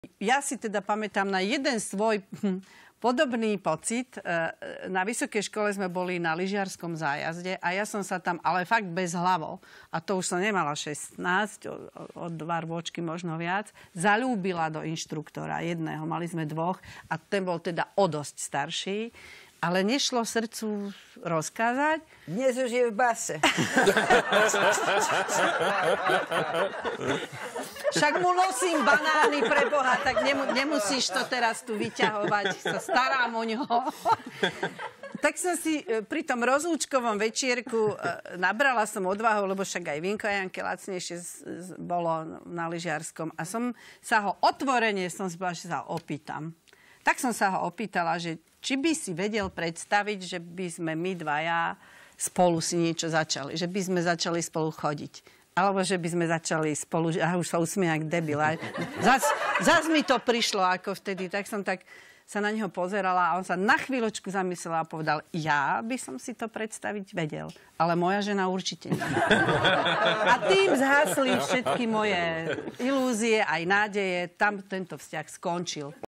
Ja si teda pamätám na jeden svoj podobný pocit. Na vysokej škole sme boli na lyžiarskom zájazde a ja som sa tam, ale fakt bez hlavo, a to už som nemala 16, o 2 rôčky možno viac, zaľúbila do inštruktora jedného. Mali sme 2 a ten bol teda o dosť starší. Ale nešlo srdcu rozkázať. Dnes už je v base. Však mu nosím banány pre Boha, tak nemusíš to teraz tu vyťahovať. Sa starám o ňoho. Tak som si pri tom rozlúčkovom večierku nabrala som odvahu, lebo však aj vínko Janke lacnejšie bolo na lyžiarskom. A som sa ho otvorene, že sa ho opýtam. Tak som sa ho opýtala, že či by si vedel predstaviť, že by sme my dvaja spolu si niečo začali. Že by sme začali spolu chodiť. Alebo že by sme začali spolu... A už sa usmieha jak debil. Zas mi to prišlo ako vtedy. Tak som tak sa na neho pozerala a on sa na chvíľočku zamyslel a povedal, ja by som si to predstaviť vedel. Ale moja žena určite nie. A tým zhasli všetky moje ilúzie, aj nádeje. Tam tento vzťah skončil.